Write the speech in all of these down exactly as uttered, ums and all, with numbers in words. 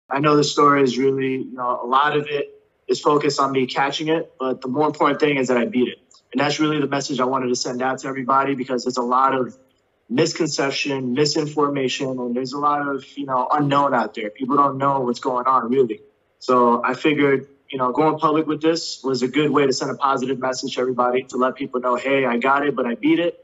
I know the story is really, you know, a lot of it is focused on me catching it, but the more important thing is that I beat it. And that's really the message I wanted to send out to everybody, because there's a lot of misconception, misinformation, and there's a lot of, you know, unknown out there. People don't know what's going on, really. So I figured, you know, going public with this was a good way to send a positive message to everybody, to let people know, hey, I got it, but I beat it.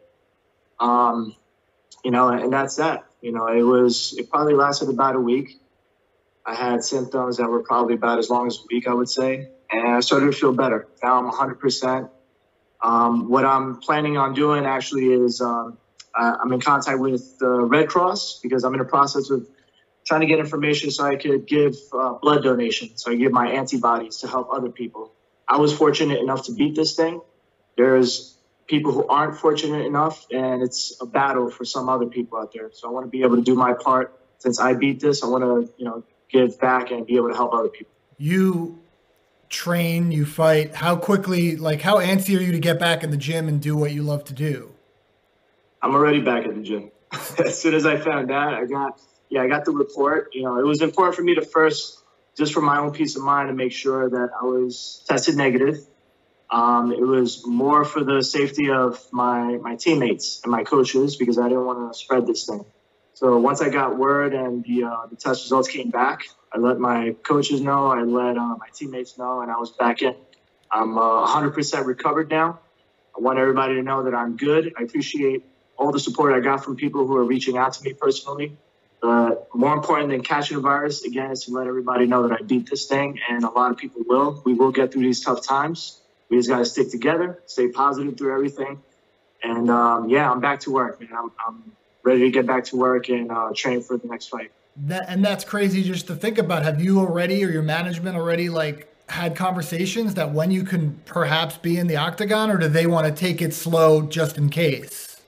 Um, you know, and that's that. You know, it was, it probably lasted about a week. I had symptoms that were probably about as long as a week, I would say. And I started to feel better. Now I'm one hundred percent. Um, what I'm planning on doing actually is um, uh, I'm in contact with the Red Cross, because I'm in the process of trying to get information so I could give uh, blood donation. So I give my antibodies to help other people. I was fortunate enough to beat this thing. There's people who aren't fortunate enough, and it's a battle for some other people out there. So I want to be able to do my part. Since I beat this, I want to, you know, give back and be able to help other people. You train, you fight. How quickly, like how antsy are you to get back in the gym and do what you love to do? I'm already back at the gym. As soon as I found out, I got, yeah, I got the report. You know, it was important for me to first, just for my own peace of mind, to make sure that I was tested negative. Um, it was more for the safety of my, my teammates and my coaches, because I didn't want to spread this thing. So once I got word and the, uh, the test results came back, I let my coaches know, I let uh, my teammates know, and I was back in. I'm uh, one hundred percent recovered now. I want everybody to know that I'm good. I appreciate all the support I got from people who are reaching out to me personally. But more important than catching the virus, again, is to let everybody know that I beat this thing, and a lot of people will. We will get through these tough times. We just got to stick together, stay positive through everything. And, um, yeah, I'm back to work, man. I'm, I'm ready to get back to work and uh, train for the next fight. That, and that's crazy just to think about. Have you already, or your management already, like had conversations that when you can perhaps be in the octagon, or do they want to take it slow just in case?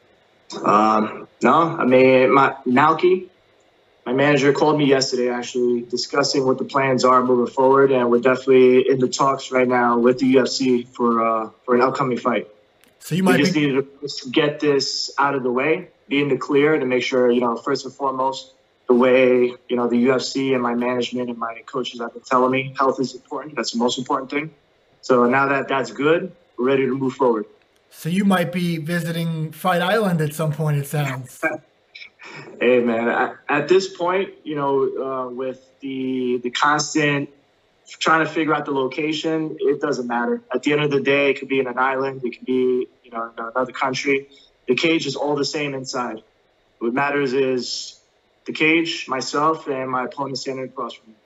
Um, no, I mean, my Naoki, my manager, called me yesterday actually discussing what the plans are moving forward, and we're definitely in the talks right now with the U F C for uh, for an upcoming fight. So you might we just be- needed to get this out of the way, be in the clear, to make sure, you know, first and foremost, the way, you know, the U F C and my management and my coaches have been telling me, health is important. That's the most important thing. So now that that's good, we're ready to move forward. So you might be visiting Fight Island at some point, it sounds. Hey, man, I, at this point, you know, uh, with the the constant trying to figure out the location, it doesn't matter. At the end of the day, it could be in an island, it could be, you know, in another country. The cage is all the same inside. What matters is the cage, myself, and my opponent standing across from me.